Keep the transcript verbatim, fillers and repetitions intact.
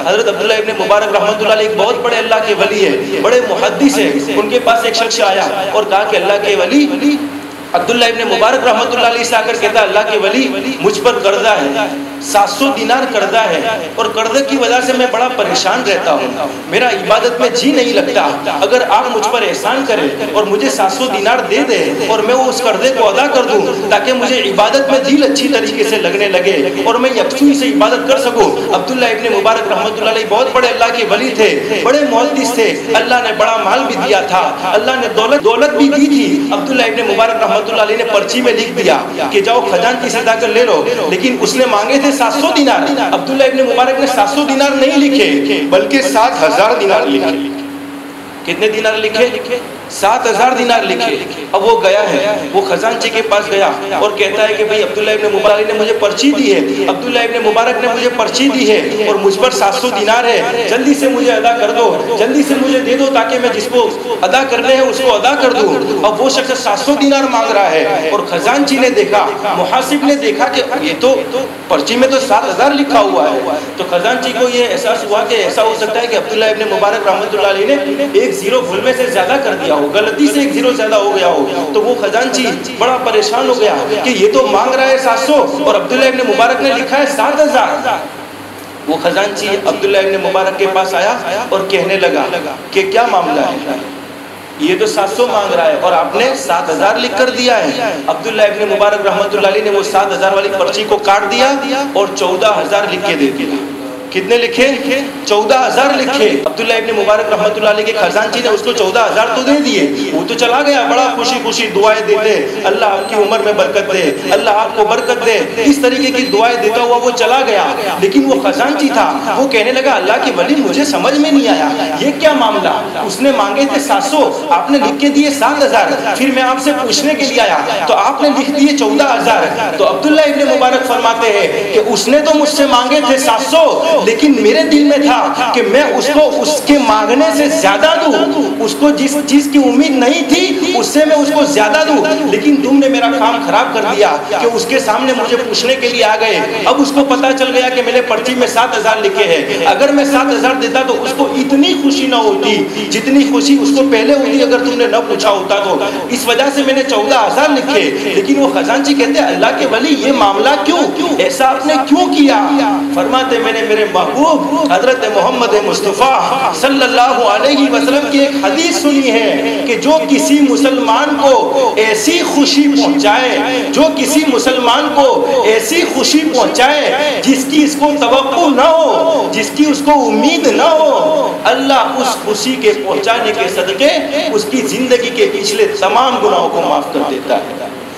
حضرت عبداللہ ابن مبارک رحمۃ اللہ علیہ ایک بہت بڑے اللہ کے ولی ہے، بڑے محدث ہیں. ان کے پاس ایک شخص آیا اور کہا کہ اللہ کے ولی عبداللہ ابن مبارک رحمۃ اللہ علیہ سے آ کر کہتا ہے اللہ کے ولی مجھ پر قرضہ ہے، سات سو دینار قرضہ ہے، اور قرضے کی وجہ سے میں بڑا پریشان رہتا ہوں، میرا عبادت میں جی نہیں لگتا. اگر آپ مجھ پر احسان کریں اور مجھے سات سو دینار دے دیں اور میں وہ اس قرضے کو ادا کر دوں تاکہ مجھے عبادت میں دل اچھی طریقے سے لگنے لگے اور میں یکسوئی سے عبادت کر سکوں. عبداللہ ابن مبارک رحمۃ اللہ علیہ بہت بڑے اللہ کے ولی تھے، بڑے محدث تھے، اللہ نے بڑا مال بھی دیا تھا، اللہ نے دولت دولت بھی دی تھی. عبداللہ ابن مبارک رحمۃ اللہ علیہ نے پرچی میں لکھ دیا کہ جاؤ خزانچی سے جا کر لے لو، لیکن اس نے مانگے تھے سات سو دینار. عبداللہ ابن مبارک نے سات سو دینار نہیں لکھے بلکہ سات ہزار دینار لکھے. کتنے دینار لکھے؟ سات ہزار دینار لکھے. اب وہ گیا ہے، وہ خزانچی کے پاس گیا اور کہتا ہے کہ بھئی عبداللہ ابن مبارک نے مجھے پرچی دی ہے، عبداللہ ابن مبارک نے مجھے پرچی دی ہے اور مجھ پر سات سو دینار ہے، جلدی سے مجھے ادا کر دو، جلدی سے مجھے دے دو تاکہ میں جس کو ادا کرنے ہیں اس کو ادا کر دوں. اب وہ شخص سات سو دینار مانگ رہا ہے اور خزانچی نے دیکھا، محاسب نے دیکھا کہ یہ تو پرچی میں تو سات ہزار لکھا ہوا ہے. تو خزانچی کو یہ احساس ہوا کہ ایسا ہو سکتا ہے کہ عبداللہ ابن مبارک رحمۃ اللہ علیہ نے ایک زیرو بھول میں سے زیادہ کر دیا ہو، غلطی سے ایک زیرو زیادہ ہو گیا ہو. تو وہ خزانچی بڑا پریشان ہو گیا کہ یہ تو مانگ رہا ہے سات سو اور عبداللہ ابن مبارک نے لکھا ہے سات ہزار. وہ خزانچی عبداللہ ابن مبارک کے پاس آیا اور کہنے لگا کہ کیا معاملہ ہے، یہ تو سات سو مانگ رہا ہے اور آپ نے سات ہزار لکھ کر دیا ہے. عبداللہ ابن مبارک رحمۃ اللہ علیہ نے وہ سات ہزار والی پرچی کو کاٹ دیا اور چودہ ہزار لکھ کے دے دیا. کتنے لکھے؟ چودہ ہزار لکھے. عبداللہ ابن مبارک رحمۃ اللہ علیہ کے خزانچی نے اس کو چودہ ہزار تو دے دیے، وہ تو چلا گیا بڑا خوشی خوشی دعائیں دیتے، اللہ آپ کی عمر میں برکت دے، اللہ آپ کو برکت دے، اس طریقے کی دعائیں دیتا ہوا وہ چلا گیا. لیکن وہ خزانچی تھا، وہ کہنے لگا اللہ کے ولی مجھے سمجھ میں نہیں آیا یہ کیا معاملہ، اس نے مانگے تھے سات سو، آپ نے لکھ کے دیے سات ہزار، پھر میں آپ سے پوچھنے کے لیے آیا تو آپ نے لکھ دیے چودہ ہزار. تو عبداللہ ابن مبارک فرماتے ہیں کہ اس نے تو مجھ سے مانگے تھے سات سو، لیکن میرے دل میں تھا کہ میں اس کو اس کے مانگنے سے زیادہ دوں، اس کو جس چیز کی امید نہیں تھی اس سے میں اس کو زیادہ دوں. لیکن تم نے میرا کام خراب کر دیا کہ اس کے سامنے مجھے پوچھنے کے لیے آ گئے. اب اس کو پتا چل گیا کہ میں نے پرچی میں سات ہزار لکھے ہیں، اگر میں سات ہزار دیتا تو اس کو اتنی خوشی نہ ہوتی جتنی خوشی اس کو پہلے ہوتی اگر تم نے نہ پوچھا ہوتا. تو اس وجہ سے میں نے چودہ ہزار لکھے. لیکن وہ خزانچی کہتے ہیں اللہ کے ولی یہ معاملہ کیوں، ایسا آپ نے کیوں کیا؟ فرماتے میں نے میرے محبوب حضرت محمد مصطفیٰ صلی اللہ علیہ وسلم کی ایک حدیث سنی ہے کہ جو کسی مسلمان کو ایسی خوشی پہنچائے، جو کسی مسلمان کو ایسی خوشی پہنچائے جس کی اس کو توقع نہ ہو، جس کی اس کو امید نہ ہو، اللہ اس خوشی کے پہنچانے کے صدقے اس کی زندگی کے پچھلے تمام گناہوں کو معاف کر دیتا ہے.